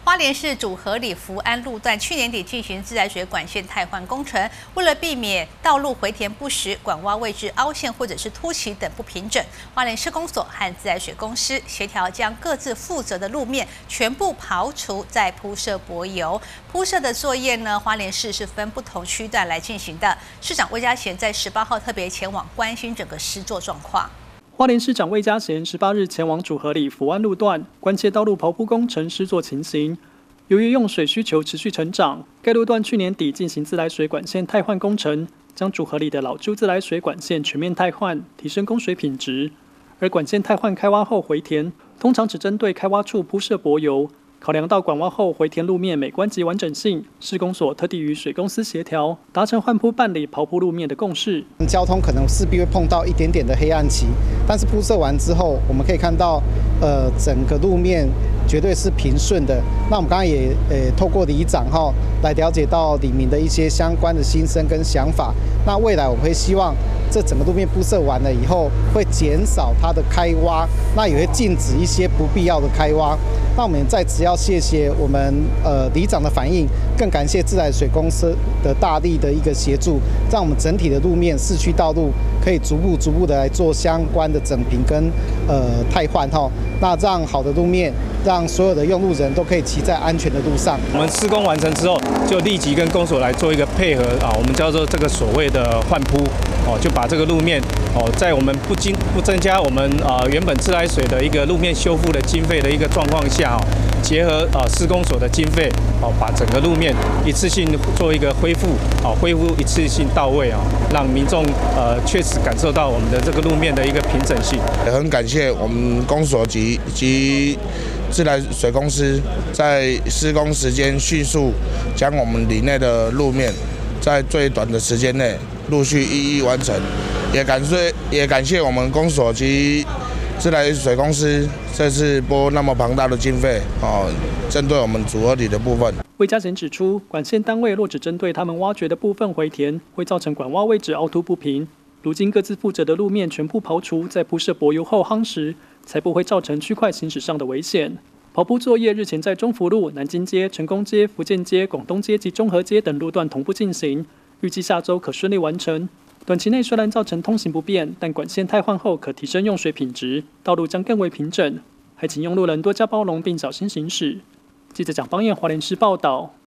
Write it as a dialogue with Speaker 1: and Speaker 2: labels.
Speaker 1: 花莲市主和里福安路段去年底进行自来水管线汰换工程，为了避免道路回填不实、管洼位置凹陷或者是凸起等不平整，花莲施工所和自来水公司协调，将各自负责的路面全部刨除，再铺设柏油。铺设的作业呢，花莲市是分不同区段来进行的。市长魏家贤在18号特别前往关心整个施作状况。
Speaker 2: 花莲市长魏家贤18日前往主和里福安路段关切道路刨铺工程施作情形。由于用水需求持续成长，该路段去年底进行自来水管线汰换工程，将主和里的老旧自来水管线全面汰换，提升供水品质。而管线汰换开挖后回填，通常只针对开挖处铺设柏油。 考量到管挖后回填路面美观及完整性，施工所特地与水公司协调，达成换铺办理刨铺路面的共识。
Speaker 3: 交通可能势必会碰到一点点的黑暗期，但是铺设完之后，我们可以看到，整个路面绝对是平顺的。那我们刚刚也透过里长来了解到里民的一些相关的心声跟想法。那未来我们会希望这整个路面铺设完了以后，会减少它的开挖，那也会禁止一些不必要的开挖。 那我们在此要谢谢我们里长的反应，更感谢自来水公司的大力的一个协助，让我们整体的路面市区道路可以逐步的来做相关的整平跟汰换那让好的路面，让所有的用路人都可以骑在安全的路上。
Speaker 4: 我们施工完成之后，就立即跟公所来做一个配合我们叫做这个所谓的换铺就把这个路面在我们不增加我们原本自来水的一个路面修复的经费的一个状况下结合施工所的经费把整个路面一次性做一个恢复一次性到位让民众确实感受到我们的这个路面的一个平整性。
Speaker 5: 也很感谢我们公所及自来水公司在施工时间迅速将我们里内的路面在最短的时间内陆续一一完成，也感谢我们公所及自来水公司这次拨那么庞大的经费针对我们主和里的部分。
Speaker 2: 魏家贤指出，管线单位若只针对他们挖掘的部分回填，会造成管洼位置凹凸不平。如今各自负责的路面全部刨除，再铺设柏油后夯实，才不会造成区块行驶上的危险。刨铺作业日前在中福路、南京街、成功街、福建街、广东街及中和街等路段同步进行，预计下周可顺利完成。短期内虽然造成通行不便，但管线汰换后可提升用水品质，道路将更为平整。还请用路人多加包容并小心行驶。记者蒋邦彦华联市报道。